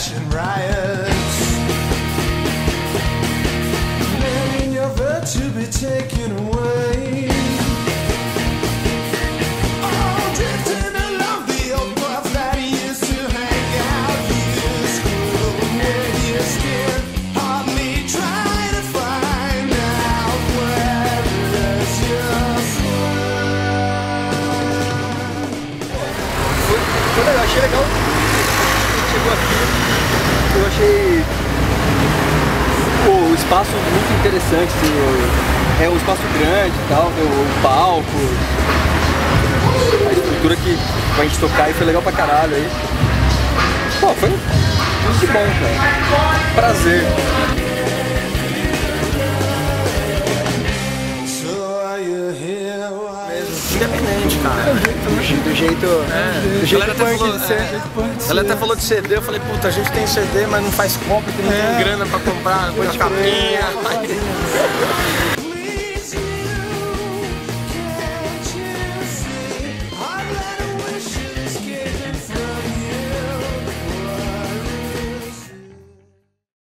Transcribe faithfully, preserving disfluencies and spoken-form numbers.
flashing riots, letting your virtue be taken away. Oh, drifting along the old path that used to hang out years ago, where you still hardly try to find out where is your Foi legal, achei legal. Chegou aqui, eu achei o espaço muito interessante, assim, é um espaço grande e tal, o palco, a estrutura que pra gente tocar aí foi legal pra caralho aí. Pô, foi muito bom, cara. Prazer. Independente, cara. Do jeito, do jeito, É, do jeito ela até punk falou, de ser. é, ela até falou de C D, eu falei, puta, a gente tem C D, mas não faz compra, porque não É. tem grana pra comprar, põe a capinha.